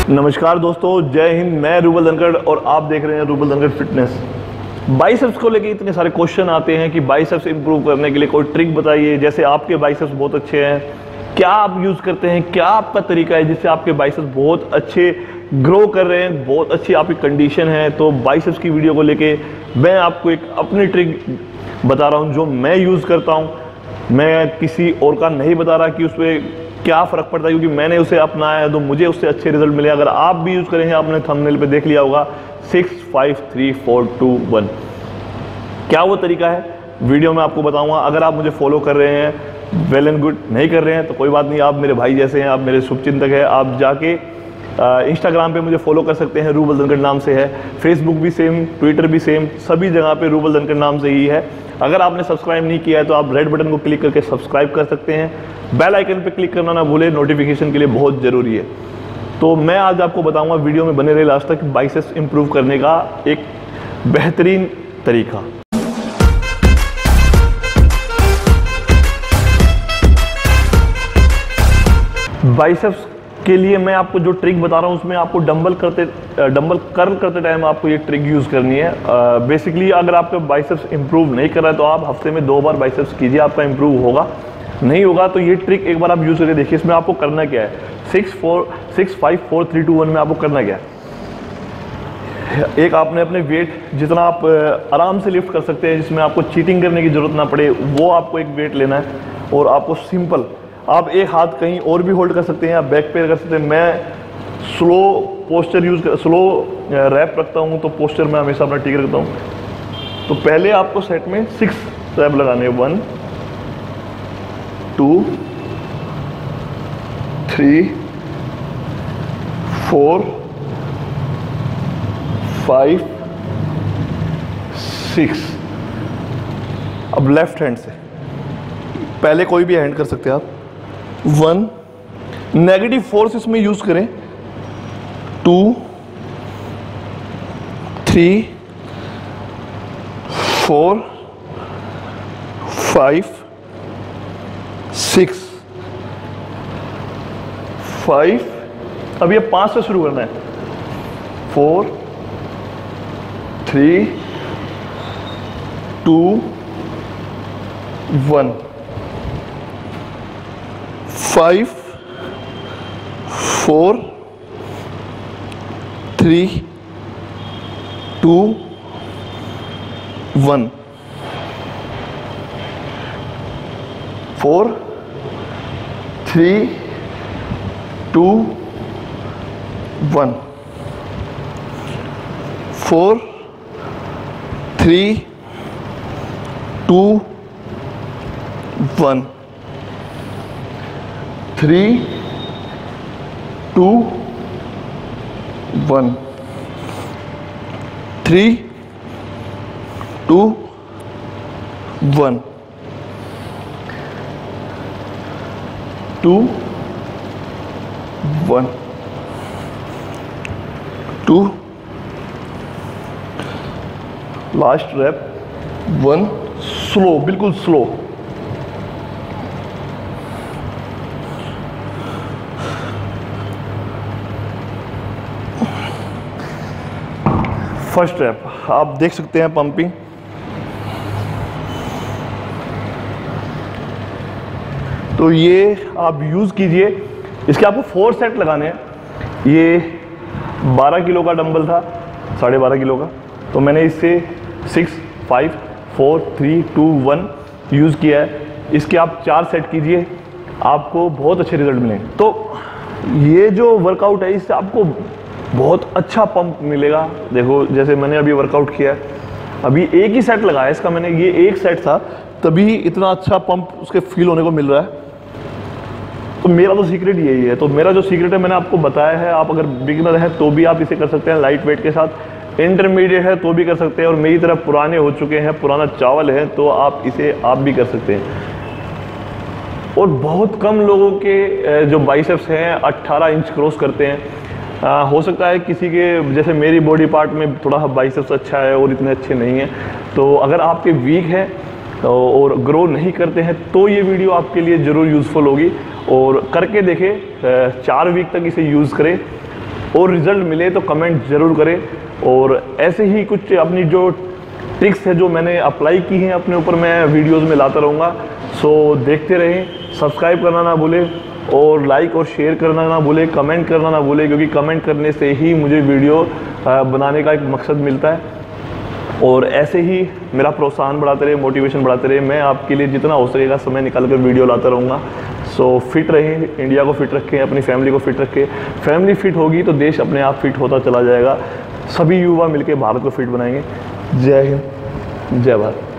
नमस्कार दोस्तों, जय हिंद। मैं रूबल धनखड़ और आप देख रहे हैं रूबल धनखड़ फिटनेस। बाइसेप्स को लेके इतने सारे क्वेश्चन आते हैं कि बाइसेप्स इंप्रूव करने के लिए कोई ट्रिक बताइए। जैसे आपके बाइसेप्स बहुत अच्छे हैं, क्या आप यूज़ करते हैं, क्या आपका तरीका है जिससे आपके बाइसेप्स बहुत अच्छे ग्रो कर रहे हैं, बहुत अच्छी आपकी कंडीशन है। तो बाइसेप्स की वीडियो को लेके मैं आपको एक अपनी ट्रिक बता रहा हूँ जो मैं यूज़ करता हूँ। मैं किसी और का नहीं बता रहा कि उस पर क्या फ़र्क पड़ता है, क्योंकि मैंने उसे अपनाया है तो मुझे उससे अच्छे रिजल्ट मिले। अगर आप भी यूज़ करेंगे, आपने थंबनेल पे देख लिया होगा 6 5 3 4 2 1। क्या वो तरीका है वीडियो में आपको बताऊंगा। अगर आप मुझे फॉलो कर रहे हैं वेल एंड गुड, नहीं कर रहे हैं तो कोई बात नहीं, आप मेरे भाई जैसे हैं, आप मेरे शुभचिंतक हैं। आप जाके इंस्टाग्राम पे मुझे फॉलो कर सकते हैं, रूबल धनखड़ नाम से है। फेसबुक भी सेम, ट्विटर भी सेम, सभी जगह पे रूबल धनखड़ नाम से ही है। अगर आपने सब्सक्राइब नहीं किया है तो आप रेड बटन को क्लिक करके सब्सक्राइब कर सकते हैं। बेल आइकन पे क्लिक करना ना भूलें, नोटिफिकेशन के लिए बहुत ज़रूरी है। तो मैं आज आपको बताऊंगा, वीडियो में बने रहे लास्ट तक, बाइसेप्स इंप्रूव करने का एक बेहतरीन तरीका। बाइसेप्स के लिए मैं आपको जो ट्रिक बता रहा हूँ उसमें आपको डंबल कर्ल करते टाइम आपको ये ट्रिक यूज़ करनी है। बेसिकली अगर आपका बाइसेप्स इंप्रूव नहीं कर रहा है तो आप हफ्ते में 2 बार बाइसेप्स कीजिए, आपका इंप्रूव होगा। नहीं होगा तो ये ट्रिक एक बार आप यूज़ करके देखिए। इसमें आपको करना क्या है, 6 5 4 3 2 1 में आपको करना क्या है। एक आपने अपने वेट जितना आप आराम से लिफ्ट कर सकते हैं, जिसमें आपको चीटिंग करने की ज़रूरत ना पड़े, वो आपको एक वेट लेना है। और आपको सिंपल, आप एक हाथ कहीं और भी होल्ड कर सकते हैं, आप बैक पे कर सकते हैं। मैं स्लो पोस्चर स्लो रैप रखता हूँ, तो पोस्चर मैं हमेशा अपना ठीक रखता हूँ। तो पहले आपको सेट में 6 रैप लगाने, 1 2 3 4 5 6। अब लेफ्ट हैंड से, पहले कोई भी हैंड कर सकते हैं आप। 1, नेगेटिव फोर्स इसमें यूज करें। 2 3 4 5 6 5। अब ये 5 से शुरू करना है। 4 3 2 1 5 4 3 2 1 4 3 2 1 4 3 2 1 3 2 1 3 2 1 2 1 2। लास्ट रैप 1, स्लो, बिल्कुल स्लो। फर्स्ट रैप आप देख सकते हैं, पंपिंग। तो ये आप यूज़ कीजिए। इसके आपको 4 सेट लगाने हैं। ये 12 किलो का डंबल था, 12.5 किलो का, तो मैंने इससे 6 5 4 3 2 1 यूज़ किया है। इसके आप 4 सेट कीजिए, आपको बहुत अच्छे रिजल्ट मिलेंगे। तो ये जो वर्कआउट है, इससे आपको बहुत अच्छा पंप मिलेगा। देखो, जैसे मैंने अभी वर्कआउट किया है, अभी एक ही सेट लगाया इसका मैंने, ये एक सेट था, तभी इतना अच्छा पंप उसके फील होने को मिल रहा है। तो मेरा तो सीक्रेट यही है। तो मेरा जो सीक्रेट है मैंने आपको बताया है। आप अगर बिगिनर हैं तो भी आप इसे कर सकते हैं लाइट वेट के साथ, इंटरमीडिएट है तो भी कर सकते हैं, और मेरी तरह पुराने हो चुके हैं, पुराना चावल है, तो आप इसे भी कर सकते हैं। और बहुत कम लोगों के जो बाइसेप्स हैं 18 इंच क्रॉस करते हैं। हो सकता है किसी के, जैसे मेरी बॉडी पार्ट में थोड़ा बाइसेप्स अच्छा है और इतने अच्छे नहीं हैं। तो अगर आपके वीक है और ग्रो नहीं करते हैं तो ये वीडियो आपके लिए ज़रूर यूज़फुल होगी। और करके देखें, 4 वीक तक इसे यूज़ करें, और रिज़ल्ट मिले तो कमेंट ज़रूर करें। और ऐसे ही कुछ अपनी जो ट्रिक्स है जो मैंने अप्लाई की हैं अपने ऊपर, मैं वीडियोस में लाता रहूँगा। सो देखते रहें, सब्सक्राइब करना ना भूलें और लाइक और शेयर करना ना भूलें, कमेंट करना ना भूलें, क्योंकि कमेंट करने से ही मुझे वीडियो बनाने का एक मकसद मिलता है। और ऐसे ही मेरा प्रोत्साहन बढ़ाते रहे, मोटिवेशन बढ़ाते रहे। मैं आपके लिए जितना हो सकेगा समय निकाल कर वीडियो लाता रहूँगा। सो फिट रहें, इंडिया को फिट रखें, अपनी फैमिली को फिट रखें। फैमिली फिट होगी तो देश अपने आप फिट होता चला जाएगा। सभी युवा मिलकर भारत को फिट बनाएंगे। जय हिंद, जय भारत।